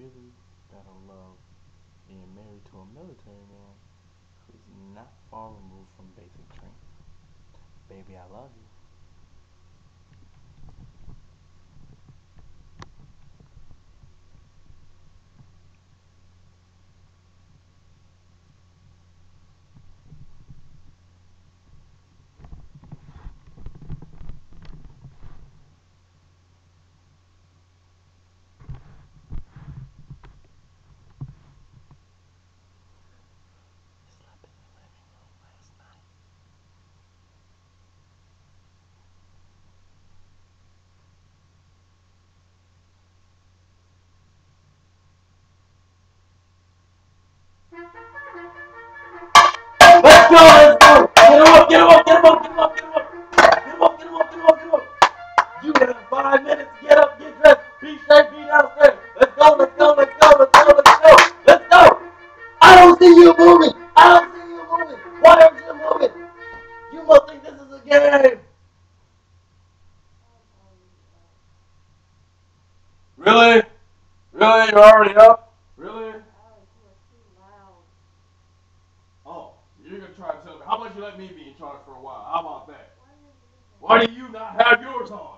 really gotta love being married to a military man who's not far removed from basic training. Baby, I love you. We slept in the living room last night. Let's go, let's go! Get him up, get him up, get him up, get him up, get him up! Get him up, get him up, get him up, get him up! You have 5 minutes to get up, get dressed, be straight, be downstairs. Let's go, let's go, let's go, let's go, let's go, let's go! I don't see you moving! I don't see you moving! Why aren't you moving? You must think this is a game! Really? Really? You're already up? Really? Oh, you're gonna try to tell me. How about you let me be in charge for a while? How about that? Why do you not have yours on?